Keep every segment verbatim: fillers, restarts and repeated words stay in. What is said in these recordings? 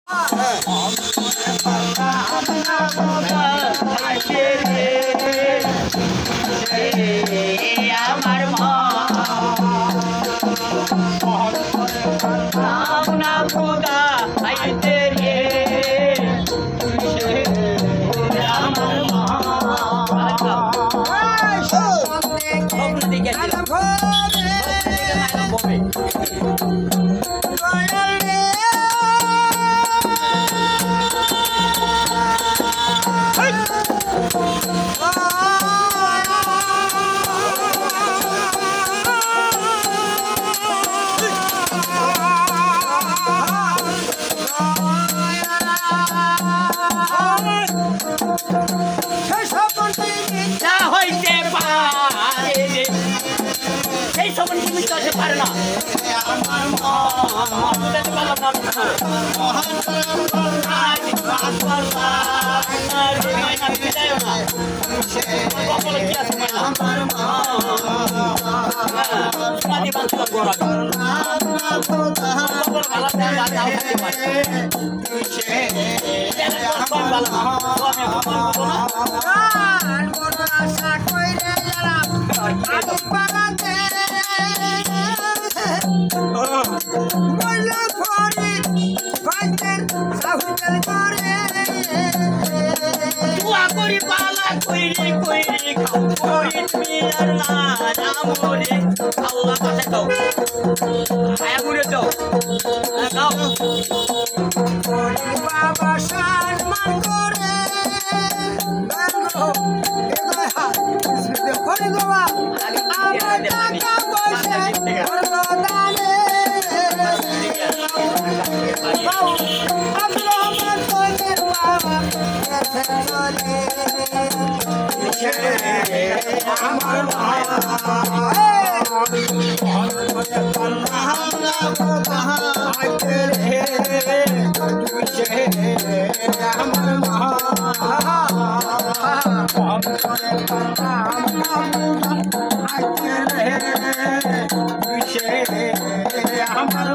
আমার মা না খোদা আইতে রে আমার মা পারে না করি পালা করি করি করি তুমি আর না আমরে আল্লাহ পাশে দাও আয়া মুরে দাও দাও বাবা সম্মান করে করে বাবা আমার টাকা পয়সা করলো দানে আব্রাহাম তোদের বাবা চলে আমার ভাই আমার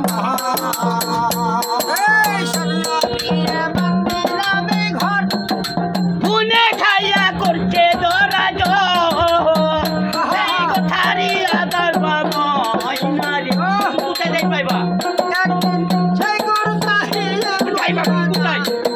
ঘর মনে খাইয়া করছে ধরা যারি আদার বাবা কোথায় যাই পাইবা কোথায়